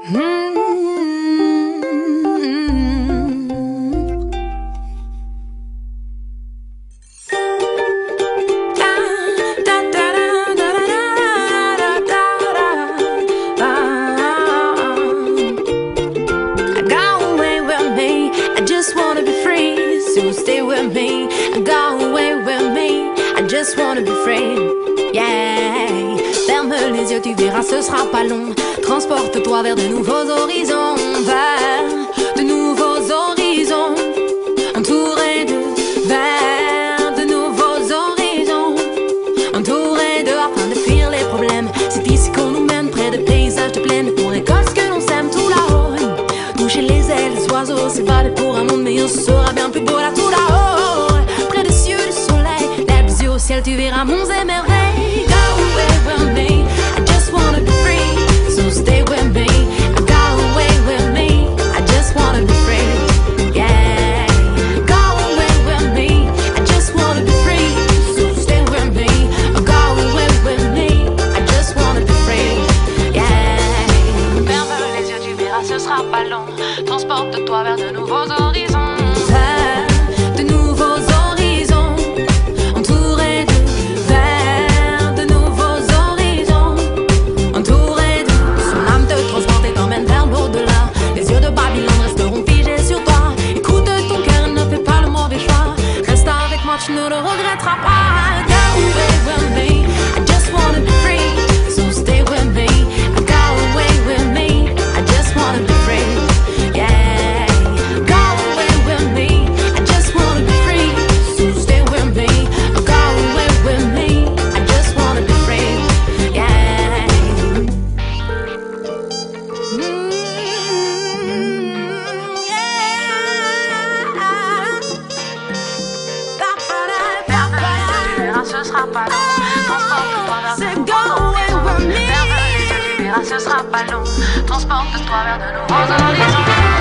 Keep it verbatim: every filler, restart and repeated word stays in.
So stay with me, go away with me. I just wanna be free, yeah. Ferme les yeux, tu verras, ce sera pas long. Transporte-toi vers de nouveaux horizons, vers de nouveaux horizons. Entouré de, vers de nouveaux horizons. Entouré de, afin de fuir les problèmes. C'est ici qu'on nous mène, près de paysages de plaine. On récolte ce que l'on sème tout là-haut. Toucher les ailes des oiseaux, s'évader pour un monde meilleur, ce sera bien plus beau là tout là-haut. Près des cieux, du soleil, les yeux au ciel, tu verras monts et merveilles. Go away with me, I just wanna be free. So stay with me, go away with me, I just wanna be free, yeah. Go away with me, I just wanna be free. So stay with me, go away with me, I just wanna be free, yeah. Ferme les yeux, tu verras, ce sera pas long. Transporte-toi vers de nouveaux horizons. Vers de nouveaux horizons. Entouré de, vers de nouveaux horizons. Entouré de, son âme te transporte et t'emmène vers l'au-delà. Les yeux de Babylone resteront figés sur toi. Écoute ton cœur, ne fais pas le mauvais choix. Reste avec moi, tu ne le regretteras pas. Go away with me, I just wanna be free. So stay with me, go away with me, I just wanna be free. Ce sera pas long, transporte-toi vers de nouveaux horizons. Vers les yeux, tu verras, ce sera pas long. Transporte-toi vers de nouveaux horizons.